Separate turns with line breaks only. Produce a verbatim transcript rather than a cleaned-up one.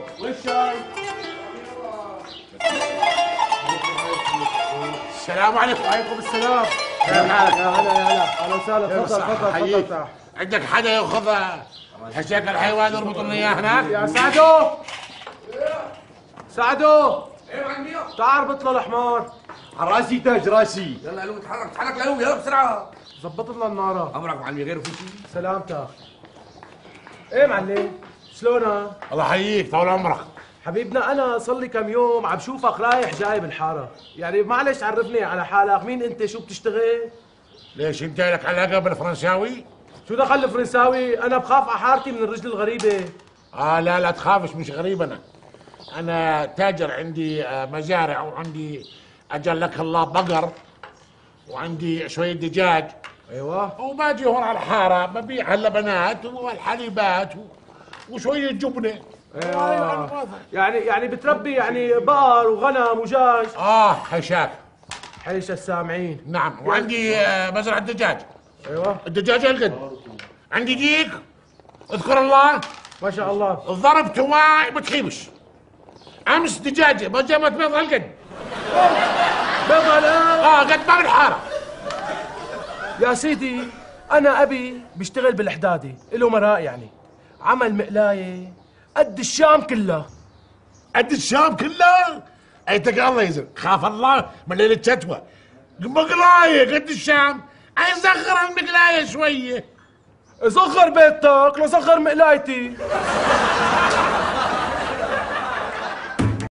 والشاي.
السلام عليكم.
وعليكم السلام.
كيف حالك؟ يا هلا يا هلا. اهلا وسهلا. تفضل تفضل تفضل تفضل.
عندك حدا ياخذ حشاك الحيوان يربط لنا اياه هناك؟
يا سعدو سعدو
ايه معلمي؟
تعال اربط له الحمار.
على راسي تاج راسي.
يلا يا لو اتحرك اتحرك يا لو يلا بسرعه.
ظبط لنا الناره.
امرك معلمي غيره في شيء؟
سلامتك. ايه معلم شلونك؟
الله يحييك طول عمرك.
حبيبنا انا صار لي كم يوم عم شوفك رايح جاي بالحاره، يعني معلش عرفني على حالك، مين انت؟ شو بتشتغل؟
ليش انت لك علاقه بالفرنساوي؟
شو دخل الفرنساوي؟ انا بخاف على حارتي من الرجل الغريبه.
اه لا لا تخافش، مش غريب انا. انا تاجر، عندي آه مزارع، وعندي اجل لك الله بقر، وعندي شويه دجاج.
ايوه.
وباجي هون على الحاره ببيع اللبنات والحليبات وشويه جبنه.
ايوه. يعني يعني بتربي يعني بقر وغنم ودجاج؟
اه حشاك.
حيش السامعين.
نعم. وعندي آه مزرعه دجاج.
ايوه.
الدجاج هالقد. عندي ديك، اذكر الله
ما شاء الله.
ضربت واعي بتخيبش. امس دجاجه ما جابت بيض هالقد.
بيضة لا.
اه قد باب الحاره.
يا سيدي انا ابي بيشتغل بالحدادي، له مراء يعني، عمل مقلايه قد الشام كلها.
قد الشام كله؟ ايتك الله يزر، خاف الله من ليله شتوى. مقلايه قد الشام، اي صغر المقلايه شويه.
صغر بيتك لصغر مقلايتي.